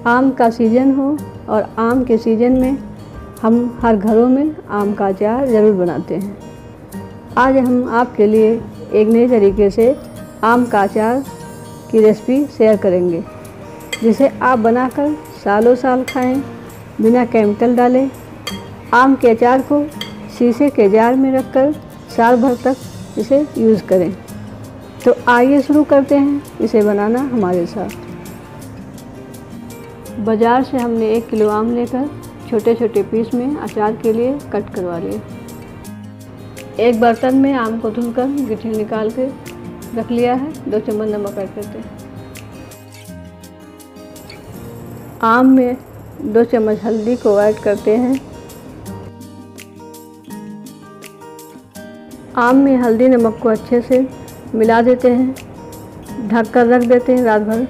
आम का सीज़न हो और आम के सीज़न में हम हर घरों में आम का अचार ज़रूर बनाते हैं। आज हम आपके लिए एक नए तरीके से आम का अचार की रेसिपी शेयर करेंगे, जिसे आप बनाकर सालों साल खाएं बिना केमिकल डाले। आम के अचार को शीशे के जार में रखकर साल भर तक इसे यूज़ करें। तो आइए शुरू करते हैं इसे बनाना हमारे साथ। बाज़ार से हमने 1 किलो आम लेकर छोटे छोटे पीस में अचार के लिए कट करवा लिए। एक बर्तन में आम को धुलकर गिट्टी निकाल के रख लिया है। 2 चम्मच नमक ऐड करते हैं। आम में 2 चम्मच हल्दी को ऐड करते हैं। आम में हल्दी नमक को अच्छे से मिला देते हैं, ढक कर रख देते हैं रात भर।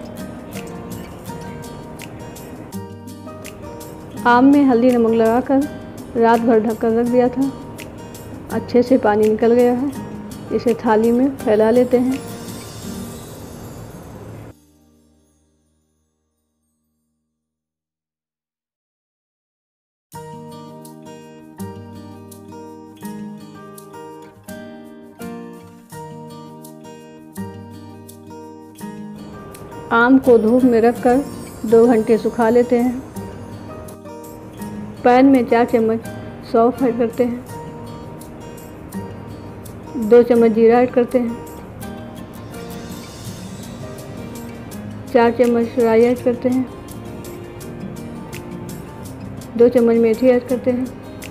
आम में हल्दी नमक लगाकर रात भर ढक कर रख दिया था। अच्छे से पानी निकल गया है। इसे थाली में फैला लेते हैं। आम को धूप में रखकर 2 घंटे सुखा लेते हैं। पैन में 4 चम्मच सौंफ ऐड करते हैं। 2 चम्मच जीरा ऐड करते हैं। 4 चम्मच राई ऐड करते हैं। 2 चम्मच मेथी ऐड करते हैं।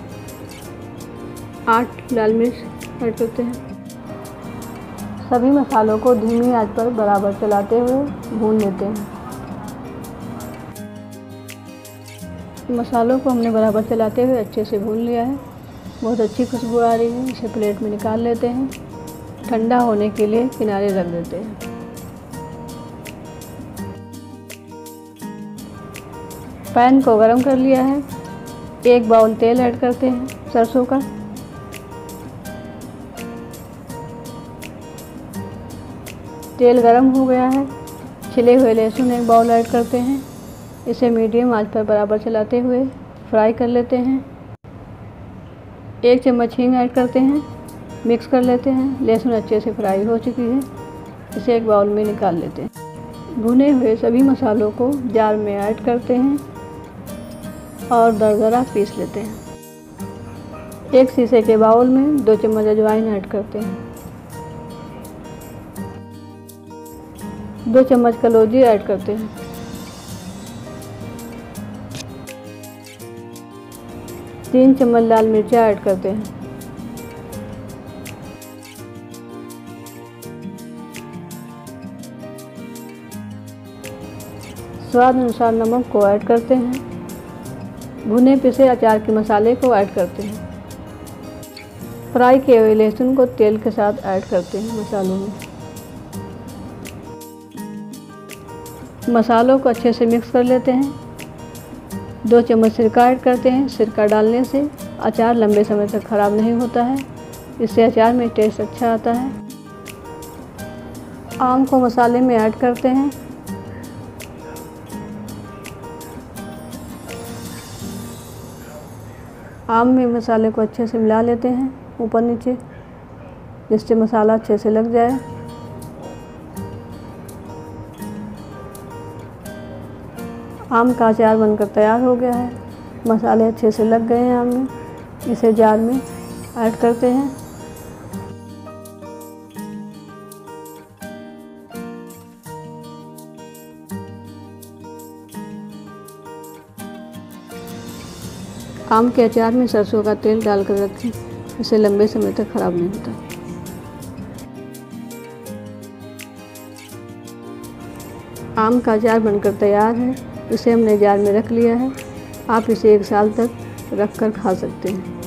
8 लाल मिर्च ऐड करते हैं। सभी मसालों को धीमी आंच पर बराबर चलाते हुए भून लेते हैं। मसालों को हमने बराबर चलाते हुए अच्छे से भून लिया है। बहुत अच्छी खुशबू आ रही है। इसे प्लेट में निकाल लेते हैं। ठंडा होने के लिए किनारे रख देते हैं। पैन को गरम कर लिया है। 1 बाउल तेल ऐड करते हैं सरसों का। तेल गरम हो गया है। छिले हुए लहसुन 1 बाउल ऐड करते हैं। इसे मीडियम आंच पर बराबर चलाते हुए फ्राई कर लेते हैं। 1 चम्मच हींग ऐड करते हैं। मिक्स कर लेते हैं। लहसुन अच्छे से फ्राई हो चुकी है। इसे एक बाउल में निकाल लेते हैं। भुने हुए सभी मसालों को जार में ऐड करते हैं और दरदरा पीस लेते हैं। एक शीशे के बाउल में 2 चम्मच अजवाइन ऐड करते हैं। 2 चम्मच कलौंजी ऐड करते हैं। 3 चम्मच लाल मिर्चा ऐड करते हैं। स्वाद अनुसार नमक को ऐड करते हैं। भुने पिसे अचार के मसाले को ऐड करते हैं। फ्राई किए हुए लहसुन को तेल के साथ ऐड करते हैं मसालों में। मसालों को अच्छे से मिक्स कर लेते हैं। 2 चम्मच सिरका ऐड करते हैं। सिरका डालने से अचार लंबे समय तक ख़राब नहीं होता है। इससे अचार में टेस्ट अच्छा आता है। आम को मसाले में ऐड करते हैं। आम में मसाले को अच्छे से मिला लेते हैं ऊपर नीचे, जिससे मसाला अच्छे से लग जाए। आम का अचार बनकर तैयार हो गया है। मसाले अच्छे से लग गए हैं आम में। इसे जार में ऐड करते हैं। आम के अचार में सरसों का तेल डालकर रखें। इसे लंबे समय तक खराब नहीं होता। आम का अचार बनकर तैयार है। इसे हमने जार में रख लिया है। आप इसे 1 साल तक रख कर खा सकते हैं।